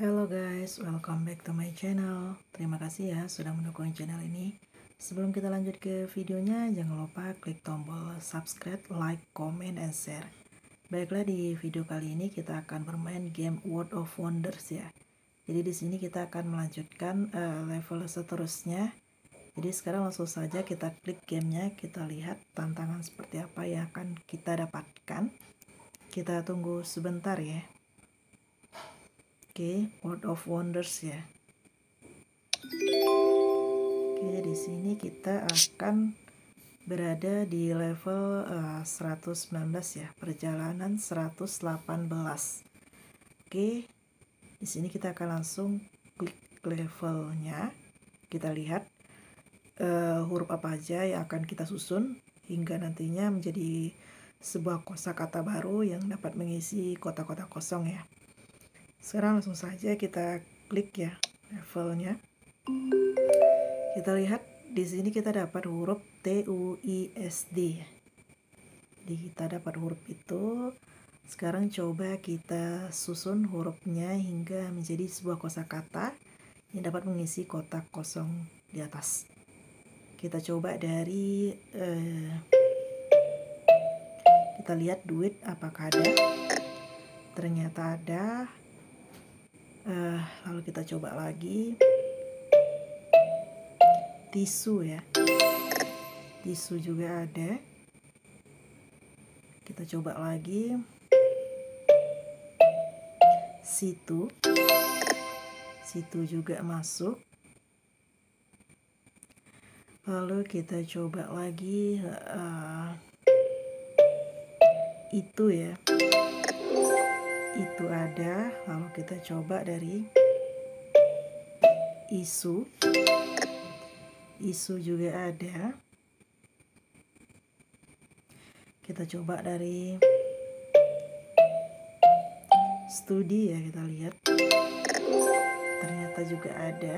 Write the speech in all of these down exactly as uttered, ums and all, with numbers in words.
Hello guys, welcome back to my channel. Terima kasih ya sudah mendukung channel ini. Sebelum kita lanjut ke videonya, jangan lupa klik tombol subscribe, like, comment, and share. Baiklah, di video kali ini kita akan bermain game World of Wonders ya. Jadi di sini kita akan melanjutkan uh, level seterusnya. Jadi sekarang langsung saja kita klik gamenya, kita lihat tantangan seperti apa yang akan kita dapatkan. Kita tunggu sebentar ya. Oke, okay, World of Wonders ya. Oke, okay, di sini kita akan berada di level uh, seratus sembilan belas ya, perjalanan seratus delapan belas. Oke, okay, di sini kita akan langsung klik levelnya. Kita lihat uh, huruf apa aja yang akan kita susun hingga nantinya menjadi sebuah kosakata baru yang dapat mengisi kota-kota kosong ya. Sekarang langsung saja kita klik ya levelnya. Kita lihat di sini kita dapat huruf T U I S D. Jadi kita dapat huruf itu. Sekarang coba kita susun hurufnya hingga menjadi sebuah kosakata yang dapat mengisi kotak kosong di atas. Kita coba dari eh, kita lihat duit apakah ada. Ternyata ada. Uh, lalu kita coba lagi tisu ya, tisu juga ada. Kita coba lagi situ, situ juga masuk. Lalu kita coba lagi uh, itu ya, itu ada. Lalu kita coba dari isu, isu juga ada. Kita coba dari studi ya, kita lihat ternyata juga ada.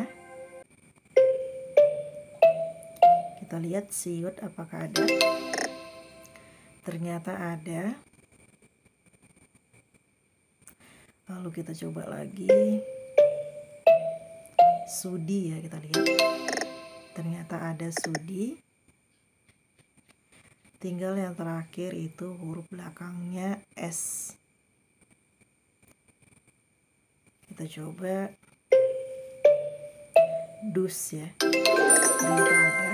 Kita lihat siut apakah ada. Ternyata ada. Lalu kita coba lagi sudi ya, kita lihat ternyata ada sudi. Tinggal yang terakhir itu huruf belakangnya S. Kita coba dus ya, ternyata ada.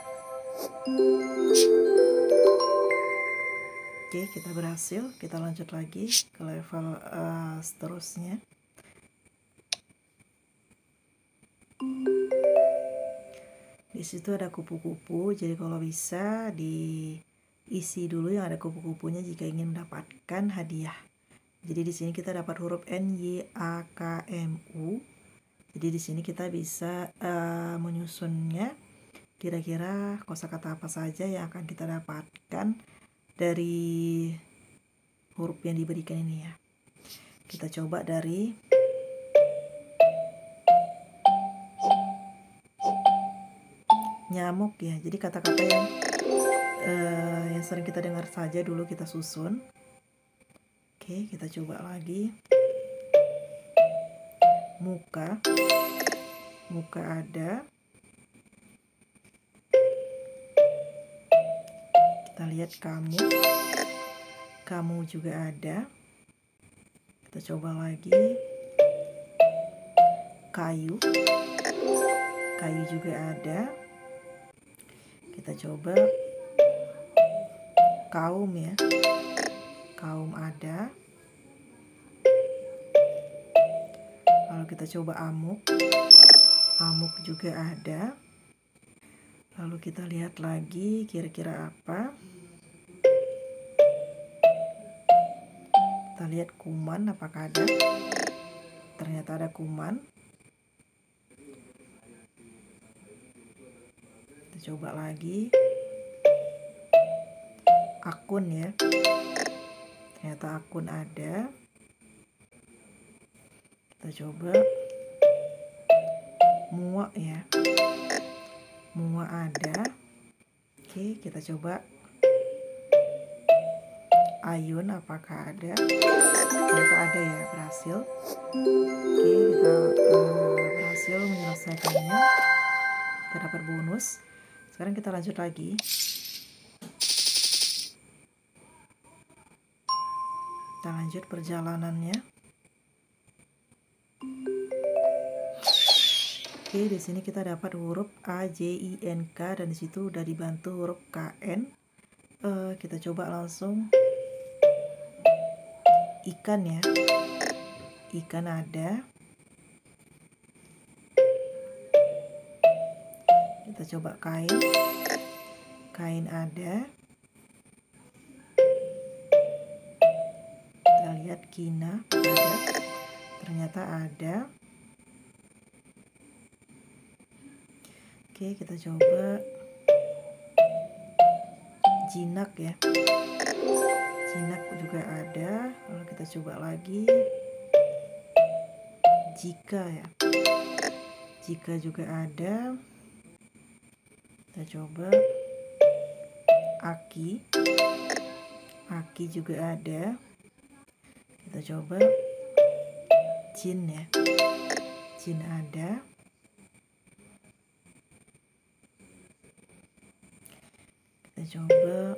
Oke, kita berhasil. Kita lanjut lagi ke level uh, seterusnya. Di situ ada kupu-kupu, jadi kalau bisa diisi dulu yang ada kupu-kupunya jika ingin mendapatkan hadiah. Jadi di sini kita dapat huruf N, Y, A, K, M, U. Jadi di sini kita bisa uh, menyusunnya. Kira-kira kosakata apa saja yang akan kita dapatkan dari huruf yang diberikan ini ya. Kita coba dari nyamuk ya. Jadi kata-kata yang uh, yang sering kita dengar saja dulu kita susun. Oke, kita coba lagi. Muka, muka ada. Kita lihat kamu, kamu juga ada. Kita coba lagi. Kayu, kayu juga ada. Kita coba kaum ya, kaum ada. Lalu kita coba amuk, amuk juga ada. Lalu kita lihat lagi kira-kira apa. Kita lihat kuman apakah ada. Ternyata ada kuman. Kita coba lagi. Akun ya. Ternyata akun ada. Kita coba muak ya. Muak ada. Oke, kita coba ayun apakah ada. Ternyata ada ya, berhasil. Oke, kita dapat bonus. Sekarang kita lanjut lagi. Kita lanjut perjalanannya. Oke, di sini kita dapat huruf A, J, I, N, K, dan di situ udah dibantu huruf K, N. Uh, kita coba langsung ikan ya. Ikan ada. Kita coba kain. Kain ada. Kita lihat kina ada. Ternyata ada. Oke, kita coba jinak ya. Jinak juga ada. Lalu kita coba lagi jika ya. Jika juga ada. Kita coba aki. Aki juga ada. Kita coba jin ya. Jin ada. Kita coba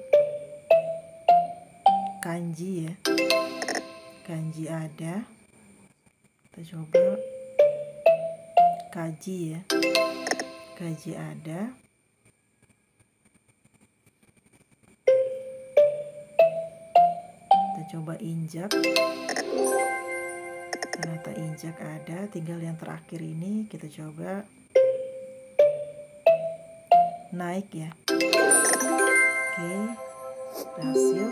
kanji ya. Kanji ada. Kita coba kaji ya. Kaji ada. Kita coba injak. Ternyata injak ada. Tinggal yang terakhir ini kita coba naik ya. Oke, berhasil.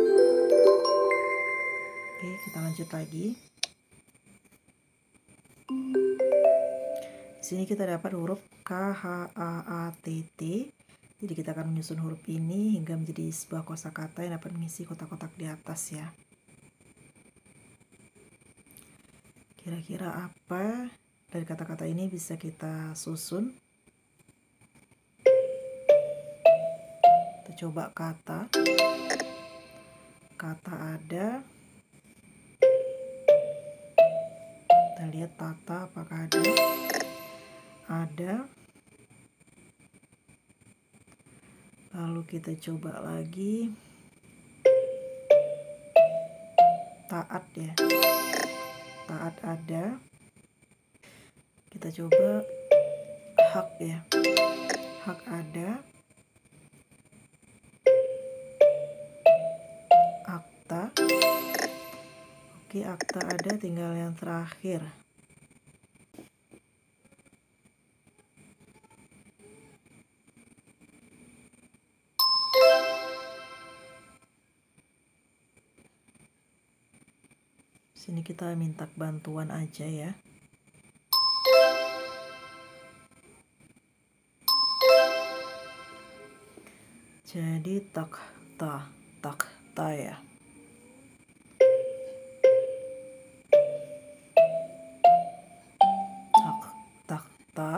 Oke, kita lanjut lagi. Di sini kita dapat huruf K, H, A, A, T, T. Jadi kita akan menyusun huruf ini hingga menjadi sebuah kosakata yang dapat mengisi kotak-kotak di atas ya. Kira-kira apa dari kata-kata ini bisa kita susun? Kita coba kata. Kata ada. Kita lihat tata apakah ada. Ada. Lalu kita coba lagi taat ya. Taat ada. Kita coba hak ya. Hak ada. Akta. Oke, akta ada, tinggal yang terakhir. Sini kita minta bantuan aja ya. Jadi takta, takta ya. Tak, takta.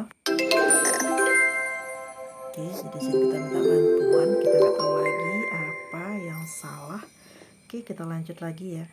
Oke, jadi sini kita minta bantuan. Kita nggak tahu lagi apa yang salah. Oke, kita lanjut lagi ya.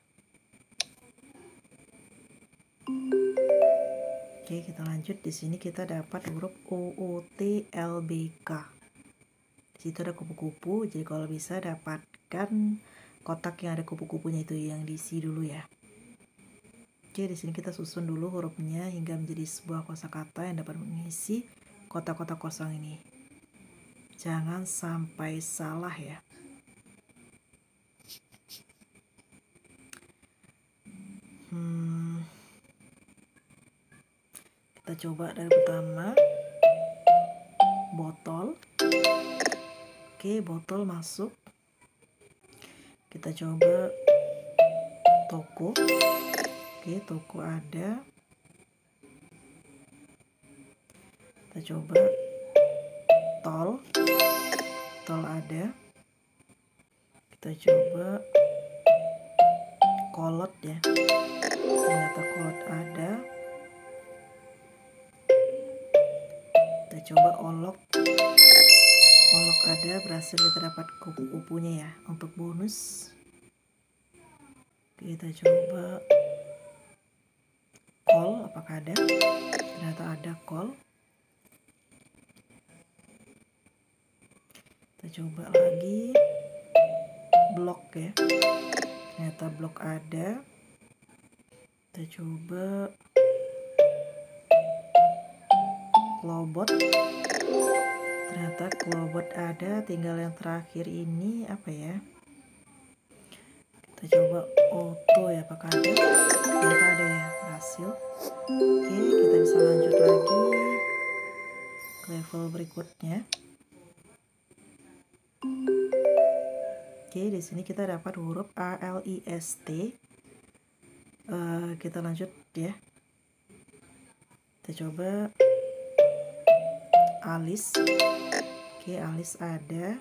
Oke, kita lanjut. Di sini kita dapat huruf O, O, T, L, B, K. Di situ ada kupu-kupu, jadi kalau bisa dapatkan kotak yang ada kupu-kupunya itu yang diisi dulu ya. Oke, di sini kita susun dulu hurufnya hingga menjadi sebuah kosakata yang dapat mengisi kotak-kotak kosong ini. Jangan sampai salah ya. Hmm. Kita coba dari pertama, botol. Oke, botol masuk. Kita coba toko. Oke, toko ada. Kita coba tol. Tol ada. Kita coba kolot ya. Ternyata kolot ada. Kita coba olok. Olok ada, berhasil kita dapat kupu-kupunya ya untuk bonus. Kita coba kol, apakah ada? Ternyata ada kol. Kita coba lagi blok ya, ternyata blok ada. Kita coba Clobot, ternyata Clobot ada. Tinggal yang terakhir ini apa ya, kita coba auto ya, apakah ada? Ternyata ada ya, berhasil. Oke, kita bisa lanjut lagi ke level berikutnya. Oke, di sini kita dapat huruf A L I S T. Uh, kita lanjut ya. Kita coba alis. Oke, alis ada.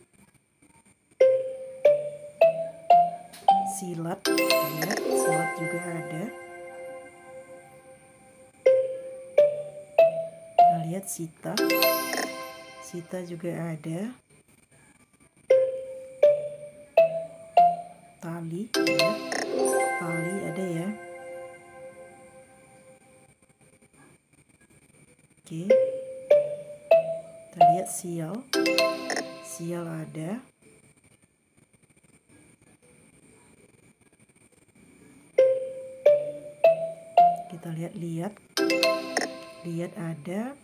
Silat, ya, silat juga ada. Kita lihat sita. Sita juga ada. Tali, ya. Tali ada ya. Oke. Kita lihat sial. Sial ada. Kita lihat lihat. Lihat ada.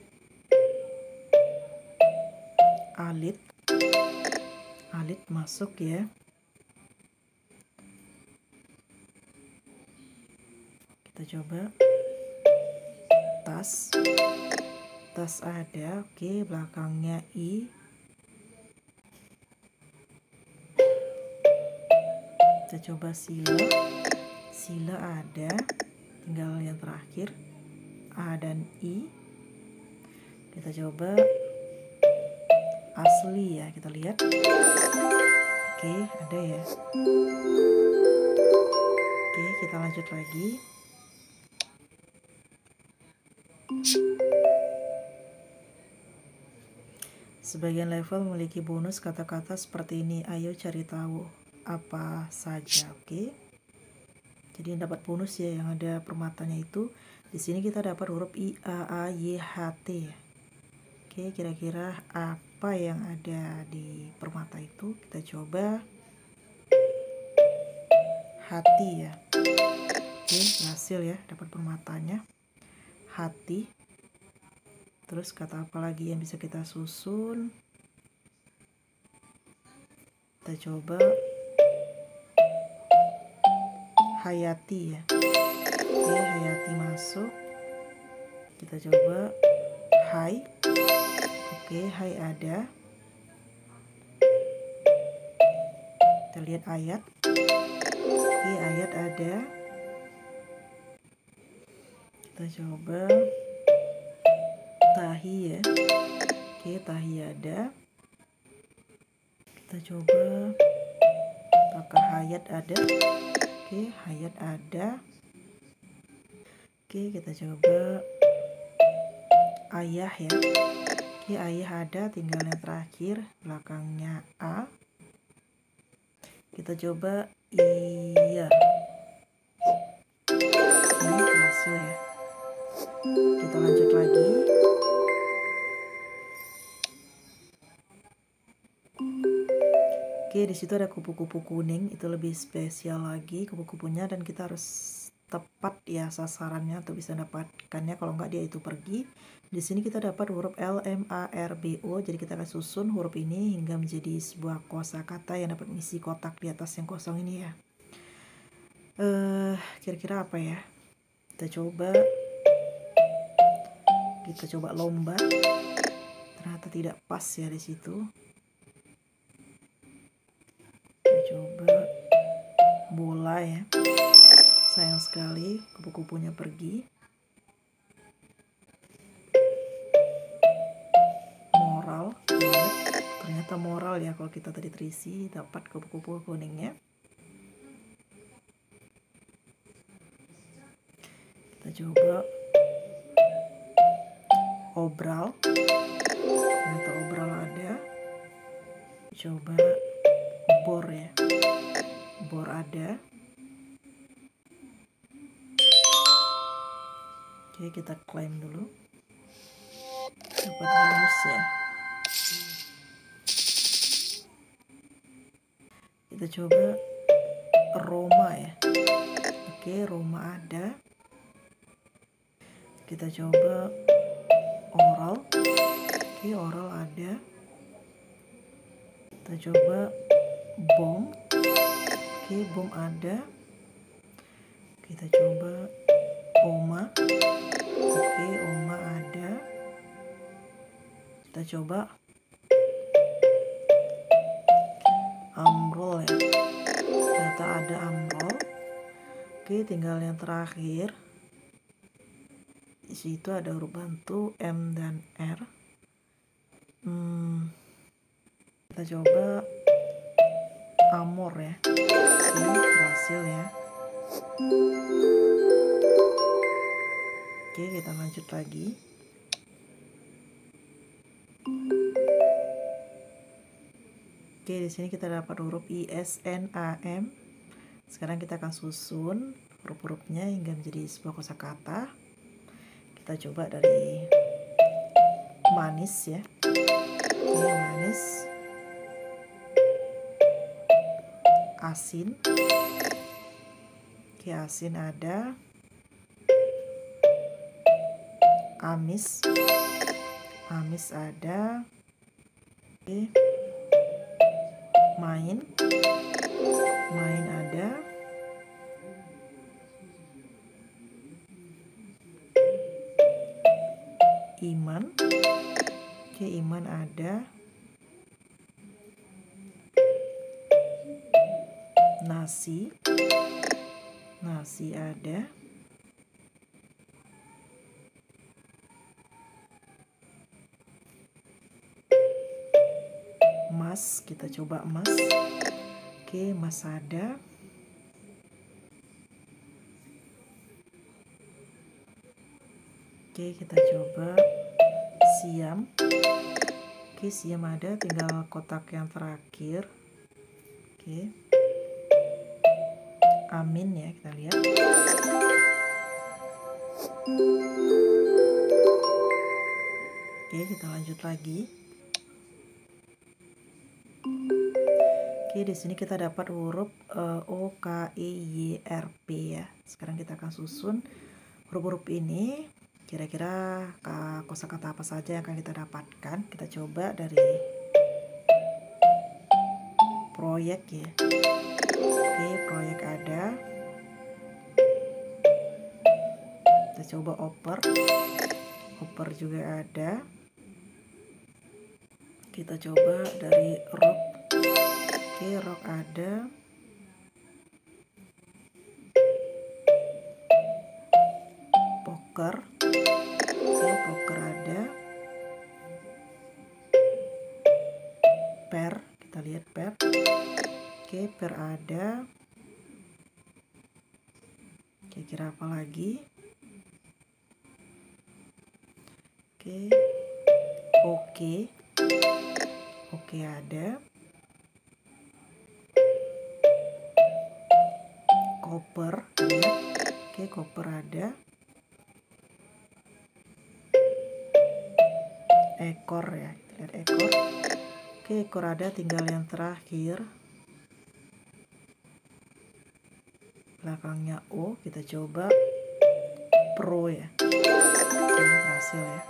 Alit. Alit masuk ya. Kita coba tas. Tas ada. Oke, belakangnya I. Kita coba sila. Sila ada. Tinggal yang terakhir A dan I. Kita coba asli ya, kita lihat. Oke, ada ya. Oke, kita lanjut lagi. Sebagian level memiliki bonus kata-kata seperti ini. Ayo cari tahu apa saja. Oke. Jadi dapat bonus ya, yang ada permatanya itu. Di sini kita dapat huruf I, A, A, Y, H, T. Oke, kira-kira apa yang ada di permata itu? Kita coba hati ya. Oke, berhasil ya, dapat permatanya. Hati. Terus kata apa lagi yang bisa kita susun? Kita coba hayati ya. Oke, hayati masuk. Kita coba hai. Oke, hai ada. Kita lihat ayat. Oke, ayat ada. Kita coba tahi ya. Oke, tahi ada. Kita coba apakah hayat ada. Oke, hayat ada. Oke, kita coba ayah ya. Oke, ayah ada. Tinggal yang terakhir belakangnya A. Kita coba iya. Ini berhasil ya. Kita lanjut lagi. Oke, di situ ada kupu-kupu kuning, itu lebih spesial lagi kupu-kupunya, dan kita harus tepat ya sasarannya untuk bisa mendapatkannya, kalau enggak dia itu pergi. Di sini kita dapat huruf L, M, A, R, B, O, jadi kita akan susun huruf ini hingga menjadi sebuah kosakata yang dapat mengisi kotak di atas yang kosong ini ya. Eh, kira-kira apa ya? Kita coba, kita coba lomba. Ternyata tidak pas ya di situ. Coba bola ya, sayang sekali kupu-kupunya pergi. Moral ya. Ternyata moral ya, kalau kita tadi terisi dapat kupu-kupu kuningnya. Kita coba obral. Ternyata obral ada. Coba bor ya, bor ada. Oke, kita klaim dulu, dapat bonus ya. Kita coba Roma ya. Oke, Roma ada. Kita coba oral. Oke, oral ada. Kita coba bom. Oke, bom ada. Kita coba oma. Oke, oma ada. Kita coba amrol ya. Ternyata ada amrol. Oke, tinggal yang terakhir. Di situ ada huruf bantu M dan R. Hmm, kita coba amor ya. Oke, berhasil ya. Oke, kita lanjut lagi. Oke, di sini kita dapat huruf I, S, N, A, M. Sekarang kita akan susun huruf-hurufnya hingga menjadi sebuah kosakata. Kita coba dari manis ya. Oke, manis. Asin. Oke, asin ada. Amis. Amis ada. Oke. Main. Main ada. Iman. Oke, iman ada. Nasi. Nasi ada. Emas, kita coba emas. Oke, emas ada. Oke, kita coba siam. Oke, siam ada, tinggal kotak yang terakhir. Oke. Amin ya, kita lihat. Oke, kita lanjut lagi. Oke, di sini kita dapat huruf uh, O, K, E, Y, R, P ya. Sekarang kita akan susun huruf-huruf ini. Kira-kira kosakata apa saja yang akan kita dapatkan. Kita coba dari proyek ya. Oke, proyek ada. Kita coba oper. Oper juga ada. Kita coba dari rock. Oke, rock ada. Poker. Oke, poker ada. Per, kita lihat per. Oke, per ada. Kira-kira apa lagi? Oke. Oke. Oke ada. Koper, ya. Oke, koper ada. Ekor ya, kita lihat ekor. Oke, ekor ada, tinggal yang terakhir. Belakangnya O, kita coba pro ya. Oke, berhasil ya.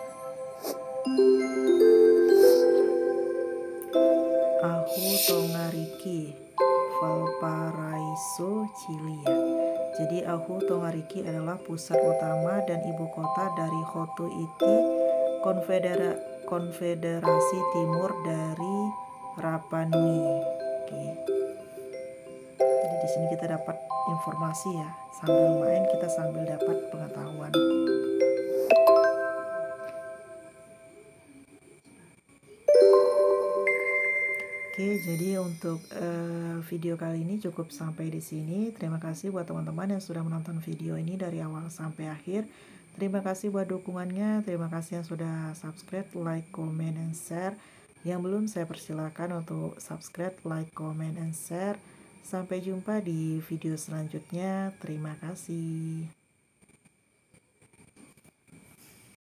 Ahu Tongariki, Valparaiso, Chili ya. Jadi Ahu Tongariki adalah pusat utama dan ibu kota dari Hotu Iti, Konfedera Konfederasi Timur dari Rapa Nui. Oke. Jadi di sini kita dapat informasi ya. Sambil main kita sambil dapat pengetahuan. Oke, jadi untuk uh, video kali ini cukup sampai di sini. Terima kasih buat teman-teman yang sudah menonton video ini dari awal sampai akhir. Terima kasih buat dukungannya. Terima kasih yang sudah subscribe, like, comment, and share. Yang belum, saya persilakan untuk subscribe, like, comment, and share. Sampai jumpa di video selanjutnya. Terima kasih.